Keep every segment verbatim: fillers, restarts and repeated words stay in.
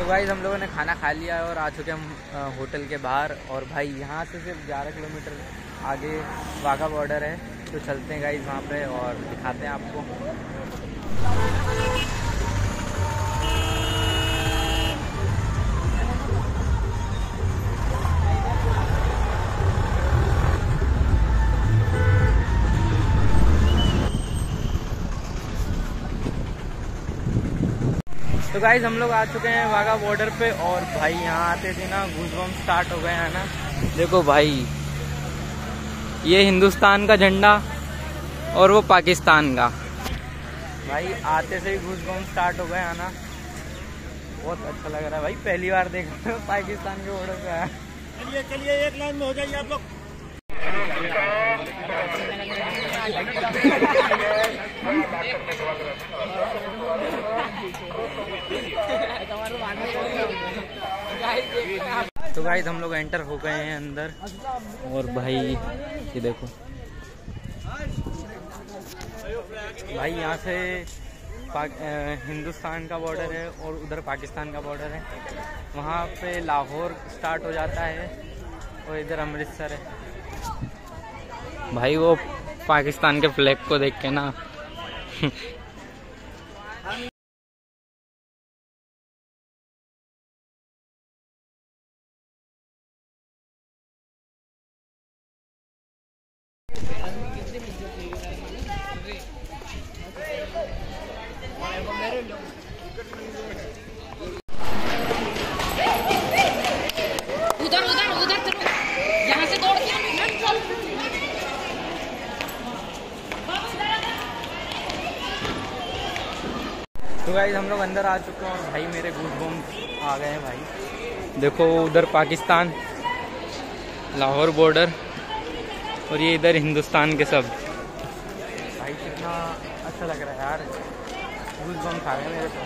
तो गाइस हम लोगों ने खाना खा लिया है और आ चुके हम होटल के बाहर। और भाई यहाँ से सिर्फ ग्यारह किलोमीटर आगे वाघा बॉर्डर है, तो चलते हैं गाइस वहाँ पे और दिखाते हैं आपको। तो गाइज हम लोग आ चुके हैं वाघा बॉर्डर पे। और भाई यहाँ आते थे ना गूज़बम्स स्टार्ट हो गए हैं ना। देखो भाई ये हिंदुस्तान का झंडा और वो पाकिस्तान का। भाई आते से ही गूज़बम्स स्टार्ट हो गए हैं ना, बहुत अच्छा लग रहा है भाई। पहली बार देख रहे हो पाकिस्तान के बॉर्डर पे आया। चलिए चलिए एक लाइन में हो जाइए आप लोग। तो गाइस हम लोग एंटर हो गए हैं अंदर। और भाई ये देखो भाई यहाँ से हिंदुस्तान का बॉर्डर है और उधर पाकिस्तान का बॉर्डर है। वहाँ पे लाहौर स्टार्ट हो जाता है और इधर अमृतसर है। भाई वो पाकिस्तान के फ्लैग को देख के ना उधर उधर उधर चलो, यहाँ से दौड़ के तो गाइस हम लोग अंदर आ चुके हैं और भाई मेरे गूज़बम्स आ गए हैं भाई। देखो उधर पाकिस्तान लाहौर बॉर्डर और ये इधर हिंदुस्तान के सब। भाई कितना अच्छा लग रहा है यार, गूज़बम्स आ गए मेरे को।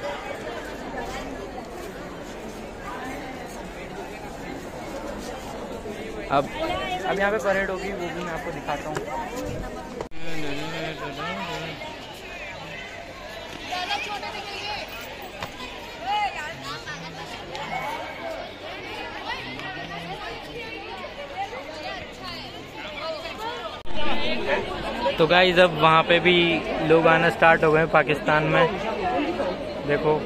अब अब यहाँ पे परेड होगी, वो भी मैं आपको दिखाता हूँ। तो गाइस अब वहाँ पे भी लोग आना स्टार्ट हो गए पाकिस्तान में। देखो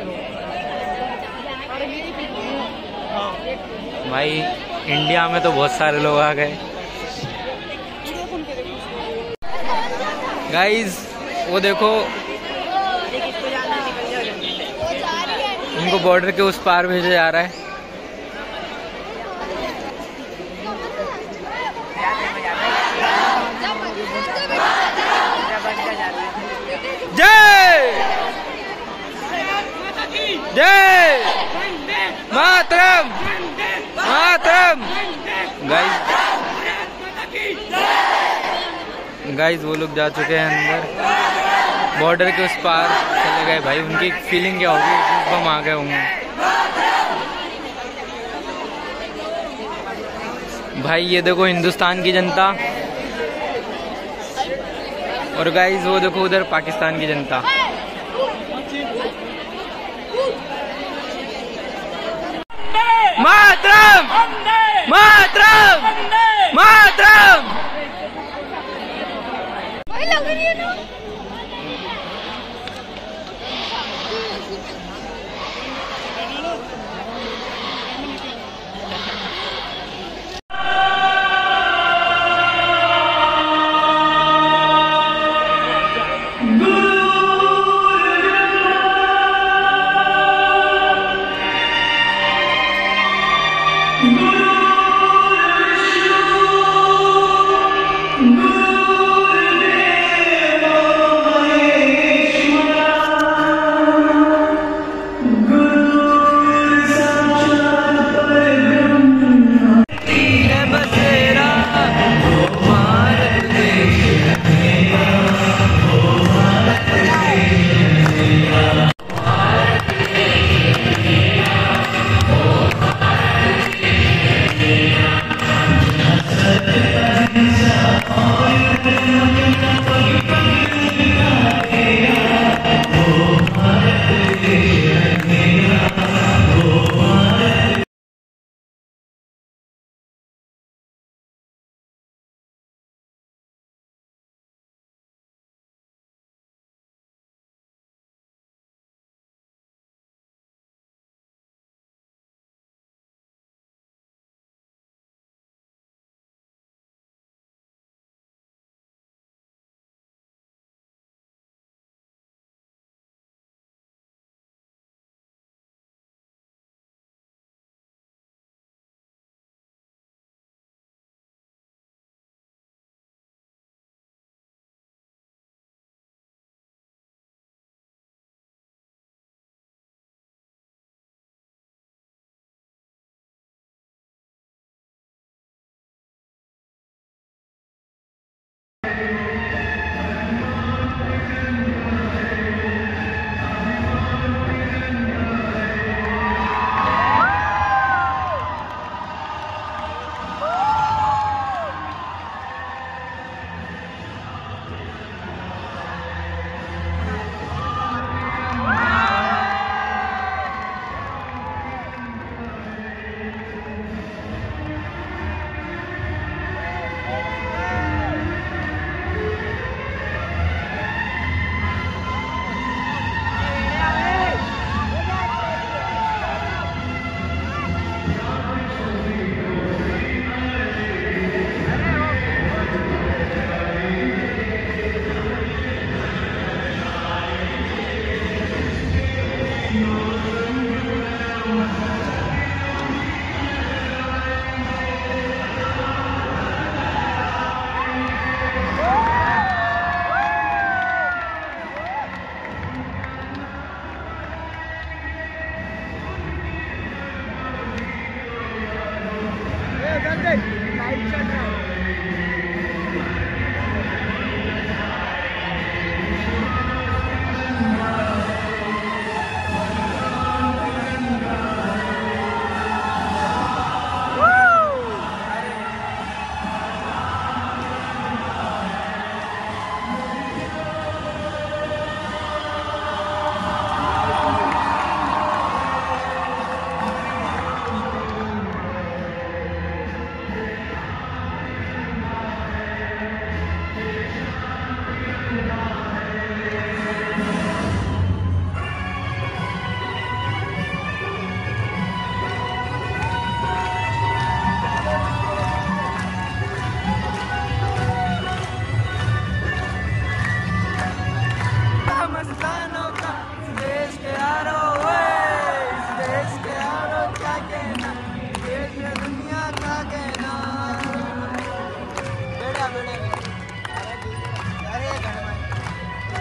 भाई इंडिया में तो बहुत सारे लोग आ गए। गाइस वो देखो उनको बॉर्डर के उस पार भेजा जा रहा है। जय जय मातरम मातरम। गाइस गाइस वो लोग जा चुके हैं अंदर, बॉर्डर के उस पार चले गए। भाई उनकी फीलिंग क्या होगी, गूज़बम्स आ गए होंगे। भाई ये देखो हिंदुस्तान की जनता और गाइस वो देखो उधर पाकिस्तान की जनता। मातरम मातरम मातरम। लग रही है ना।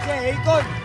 पीछे है ही कौन?